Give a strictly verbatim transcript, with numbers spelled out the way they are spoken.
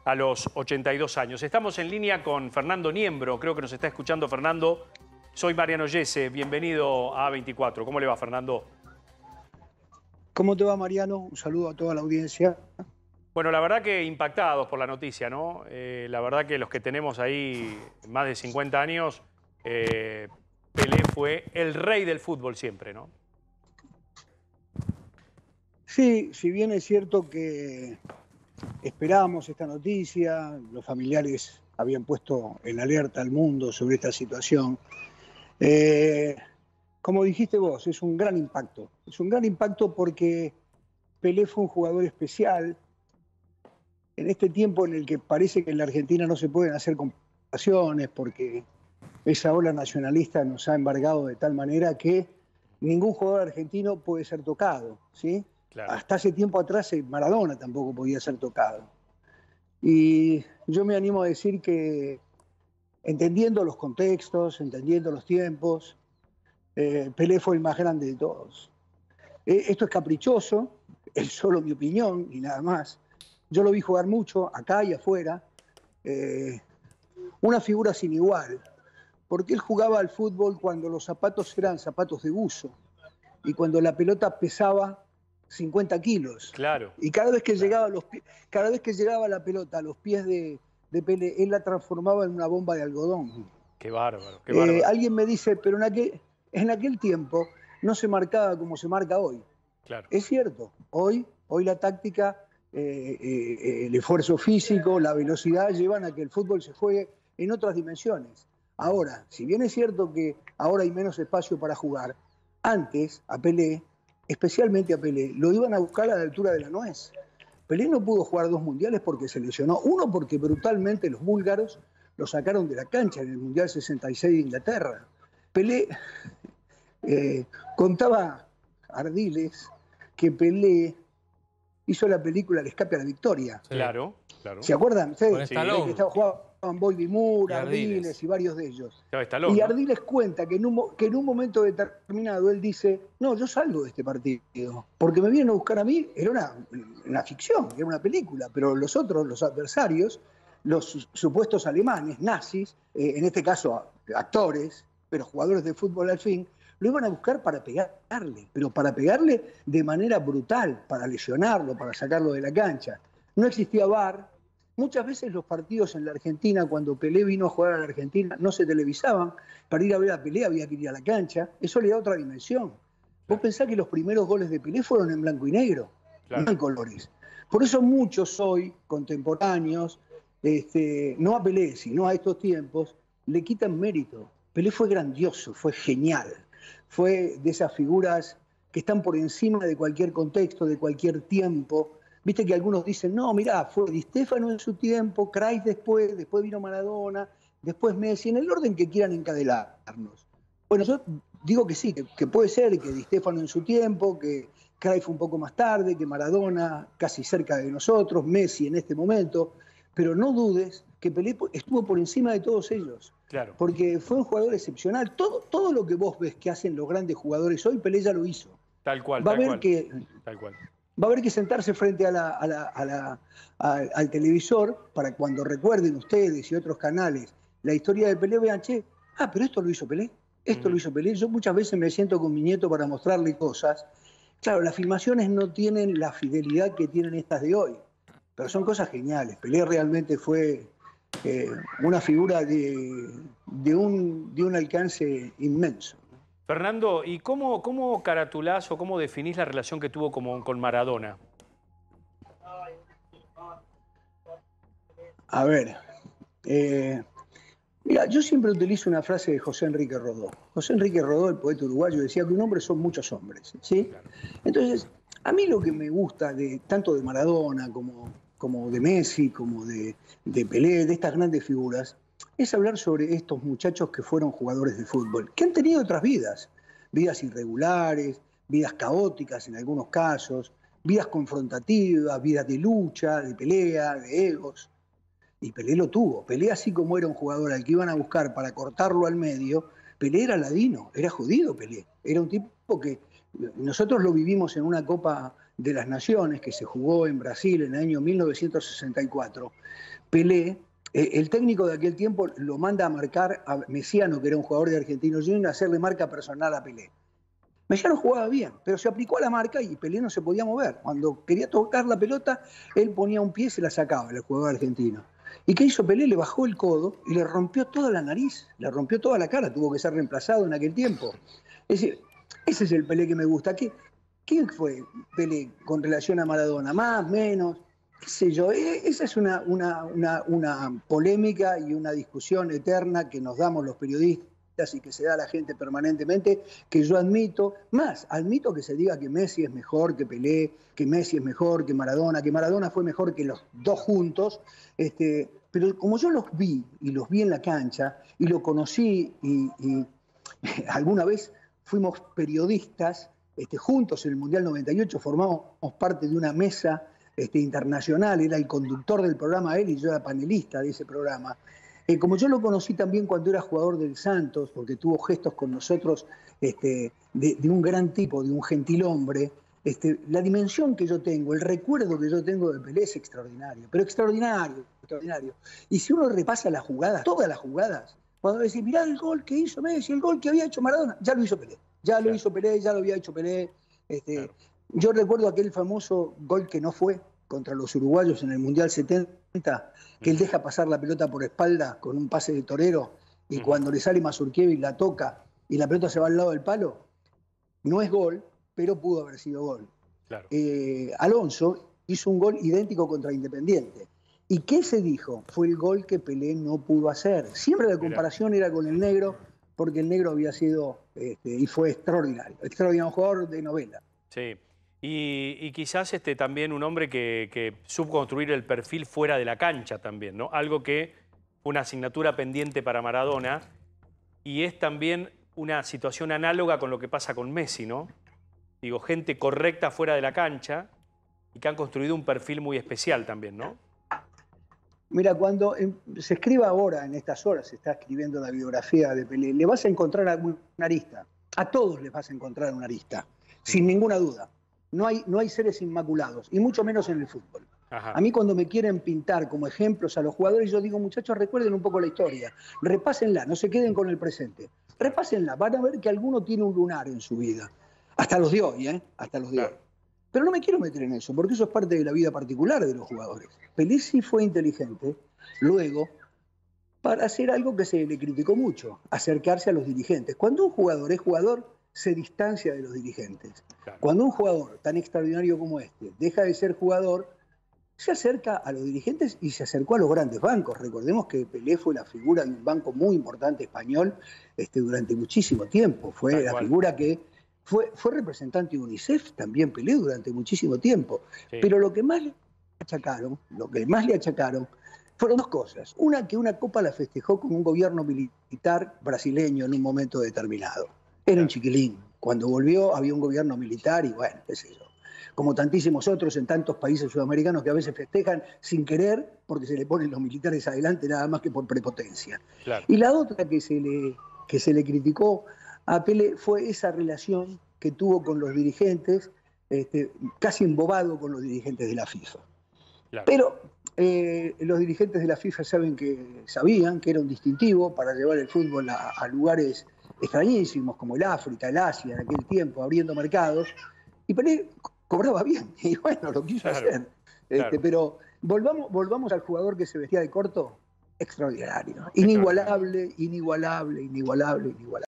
a los ochenta y dos años. Estamos en línea con Fernando Niembro, creo que nos está escuchando Fernando. Soy Mariano Yese, bienvenido a A veinticuatro. ¿Cómo le va, Fernando? ¿Cómo te va, Mariano? Un saludo a toda la audiencia. Bueno, la verdad que impactados por la noticia, ¿no? Eh, la verdad que los que tenemos ahí más de cincuenta años, eh, Pelé fue el rey del fútbol siempre, ¿no? Sí, si bien es cierto que esperábamos esta noticia, los familiares habían puesto en alerta al mundo sobre esta situación, eh, como dijiste vos, es un gran impacto. Es un gran impacto porque Pelé fue un jugador especial. En este tiempo en el que parece que en la Argentina no se pueden hacer comparaciones porque esa ola nacionalista nos ha embargado de tal manera que ningún jugador argentino puede ser tocado, ¿sí? Claro. Hasta hace tiempo atrás Maradona tampoco podía ser tocado. Y yo me animo a decir que entendiendo los contextos, entendiendo los tiempos, eh, Pelé fue el más grande de todos. Eh, esto es caprichoso, es solo mi opinión y nada más. Yo lo vi jugar mucho, acá y afuera. Eh, una figura sin igual, porque él jugaba al fútbol cuando los zapatos eran zapatos de buzo y cuando la pelota pesaba cincuenta kilos. Claro. Y cada vez que, claro. llegaba, los, cada vez que llegaba la pelota a los pies de, de Pelé, él la transformaba en una bomba de algodón. Qué bárbaro, qué bárbaro. Eh, alguien me dice, pero en aquel, en aquel tiempo no se marcaba como se marca hoy. Claro. Es cierto, hoy, hoy la táctica... Eh, eh, el esfuerzo físico, la velocidad llevan a que el fútbol se juegue en otras dimensiones. Ahora, si bien es cierto que ahora hay menos espacio para jugar, antes a Pelé, especialmente a Pelé, lo iban a buscar a la altura de la nuez. Pelé no pudo jugar dos mundiales porque se lesionó. Uno porque brutalmente los búlgaros lo sacaron de la cancha en el Mundial sesenta y seis de Inglaterra. Pelé eh, contaba Ardiles que Pelé hizo la película El escape a la victoria. Sí. Claro, claro. ¿Se acuerdan? Con Sí, Stallone. que jugaban Bobby Moore, Y Ardiles. Ardiles y varios de ellos. Stallone, y ¿no? Ardiles cuenta que en, un, que en un momento determinado él dice, no, yo salgo de este partido, porque me vienen a buscar a mí, era una, una ficción, era una película, pero los otros, los adversarios, los supuestos alemanes, nazis, eh, en este caso actores, pero jugadores de fútbol al fin, lo iban a buscar para pegarle, pero para pegarle de manera brutal, para lesionarlo, para sacarlo de la cancha. No existía V A R. Muchas veces los partidos en la Argentina, cuando Pelé vino a jugar a la Argentina, no se televisaban. Para ir a ver a Pelé había que ir a la cancha. Eso le da otra dimensión. Vos pensás que los primeros goles de Pelé fueron en blanco y negro, claro. No en colores. Por eso muchos hoy, contemporáneos, este, no a Pelé, sino a estos tiempos, le quitan mérito. Pelé fue grandioso, fue genial. Fue de esas figuras que están por encima de cualquier contexto, de cualquier tiempo. Viste que algunos dicen, no, mirá, fue Di Stéfano en su tiempo, Cruyff después, después vino Maradona, después Messi, en el orden que quieran encadenarnos. Bueno, yo digo que sí, que, que puede ser que Di Stéfano en su tiempo, que Cruyff un poco más tarde, que Maradona casi cerca de nosotros, Messi en este momento, pero no dudes que Pelé estuvo por encima de todos ellos. Claro. Porque fue un jugador excepcional. Todo, todo lo que vos ves que hacen los grandes jugadores hoy, Pelé ya lo hizo. Tal cual, va tal a haber cual. Que, tal cual. Va a haber que sentarse frente a la, a la, a la, a, al televisor para cuando recuerden ustedes y otros canales la historia de Pelé, vean, che, ah, pero esto lo hizo Pelé, esto uh-huh. lo hizo Pelé. Yo muchas veces me siento con mi nieto para mostrarle cosas. Claro, las filmaciones no tienen la fidelidad que tienen estas de hoy, pero son cosas geniales. Pelé realmente fue... Eh, una figura de, de, un, de un alcance inmenso. Fernando, ¿y cómo, cómo caratulás o cómo definís la relación que tuvo como, con Maradona? A ver, eh, mira, yo siempre utilizo una frase de José Enrique Rodó. José Enrique Rodó, el poeta uruguayo, decía que un hombre son muchos hombres, ¿sí? Claro. Entonces, a mí lo que me gusta de tanto de Maradona como... como de Messi, como de, de Pelé, de estas grandes figuras, es hablar sobre estos muchachos que fueron jugadores de fútbol, que han tenido otras vidas, vidas irregulares, vidas caóticas en algunos casos, vidas confrontativas, vidas de lucha, de pelea, de egos. Y Pelé lo tuvo. Pelé, así como era un jugador al que iban a buscar para cortarlo al medio, Pelé era ladino, era jodido Pelé. Era un tipo que nosotros lo vivimos en una Copa de las Naciones, que se jugó en Brasil en el año mil novecientos sesenta y cuatro, Pelé, eh, el técnico de aquel tiempo lo manda a marcar a Messiano, que era un jugador de Argentinos Juniors, a hacerle marca personal a Pelé. Messiano jugaba bien, pero se aplicó a la marca y Pelé no se podía mover. Cuando quería tocar la pelota, él ponía un pie y se la sacaba, el jugador argentino. ¿Y qué hizo Pelé? Le bajó el codo y le rompió toda la nariz, le rompió toda la cara, tuvo que ser reemplazado en aquel tiempo. Es decir, ese es el Pelé que me gusta. ¿Qué, ¿Quién fue Pelé con relación a Maradona? ¿Más, menos? ¿Qué sé yo? Esa es una, una, una, una polémica y una discusión eterna que nos damos los periodistas y que se da a la gente permanentemente, que yo admito, más, admito que se diga que Messi es mejor que Pelé, que Messi es mejor que Maradona, que Maradona fue mejor que los dos juntos, este, pero como yo los vi, y los vi en la cancha, y lo conocí, y, y alguna vez fuimos periodistas, este, juntos en el Mundial noventa y ocho, formamos parte de una mesa este, internacional, era el conductor del programa él y yo era panelista de ese programa. Eh, como yo lo conocí también cuando era jugador del Santos, porque tuvo gestos con nosotros este, de, de un gran tipo, de un gentilhombre, este, la dimensión que yo tengo, el recuerdo que yo tengo de Pelé es extraordinario, pero extraordinario, extraordinario. Y si uno repasa las jugadas, todas las jugadas, cuando decís, mirá el gol que hizo Messi, el gol que había hecho Maradona, ya lo hizo Pelé, ya lo hizo Pelé, ya lo había hecho Pelé. Este, claro. Yo recuerdo aquel famoso gol que no fue contra los uruguayos en el Mundial setenta, que él deja pasar la pelota por espalda con un pase de torero y uh-huh. cuando le sale Mazurkiewicz la toca y la pelota se va al lado del palo, no es gol, pero pudo haber sido gol. Claro. Eh, Alonso hizo un gol idéntico contra Independiente. ¿Y qué se dijo? Fue el gol que Pelé no pudo hacer. Siempre la comparación Mira. era con el negro, porque el negro había sido este, y fue extraordinario, extraordinario jugador de novela. Sí. Y, y quizás este, también un hombre que, que supo construir el perfil fuera de la cancha también, ¿no? Algo que fue una asignatura pendiente para Maradona y es también una situación análoga con lo que pasa con Messi, ¿no? Digo, gente correcta fuera de la cancha y que han construido un perfil muy especial también, ¿no? Mira, cuando se escriba ahora, en estas horas, se está escribiendo la biografía de Pelé, le vas a encontrar una arista. A todos les vas a encontrar una arista, sin ninguna duda. No hay, no hay seres inmaculados, y mucho menos en el fútbol. Ajá. A mí cuando me quieren pintar como ejemplos a los jugadores, yo digo, muchachos, recuerden un poco la historia, repásenla, no se queden con el presente. Repásenla, van a ver que alguno tiene un lunar en su vida. Hasta los de hoy, ¿eh? Hasta los de claro. hoy. Pero no me quiero meter en eso, porque eso es parte de la vida particular de los jugadores. Pelé sí fue inteligente, luego, para hacer algo que se le criticó mucho, acercarse a los dirigentes. Cuando un jugador es jugador, se distancia de los dirigentes. Claro. Cuando un jugador tan extraordinario como este deja de ser jugador, se acerca a los dirigentes y se acercó a los grandes bancos. Recordemos que Pelé fue la figura de un banco muy importante español este, durante muchísimo tiempo. Fue Tal la cual. figura que fue, fue representante de UNICEF, también Pelé durante muchísimo tiempo. Sí. Pero lo que más le achacaron, lo que más le achacaron fueron dos cosas. Una, que una copa la festejó con un gobierno militar brasileño en un momento determinado. Era un chiquilín. Cuando volvió había un gobierno militar y bueno, qué sé yo. Como tantísimos otros en tantos países sudamericanos que a veces festejan sin querer porque se le ponen los militares adelante nada más que por prepotencia. Claro. Y la otra que se, le, que se le criticó a Pelé fue esa relación que tuvo con los dirigentes, este, casi embobado con los dirigentes de la FIFA. Claro. Pero eh, los dirigentes de la FIFA saben que, sabían que era un distintivo para llevar el fútbol a, a lugares extrañísimos como el África, el Asia en aquel tiempo, abriendo mercados, y Pelé cobraba bien, y bueno, lo quiso claro, hacer. Este, claro. Pero volvamos, volvamos al jugador que se vestía de corto, extraordinario, inigualable, inigualable, inigualable, inigualable.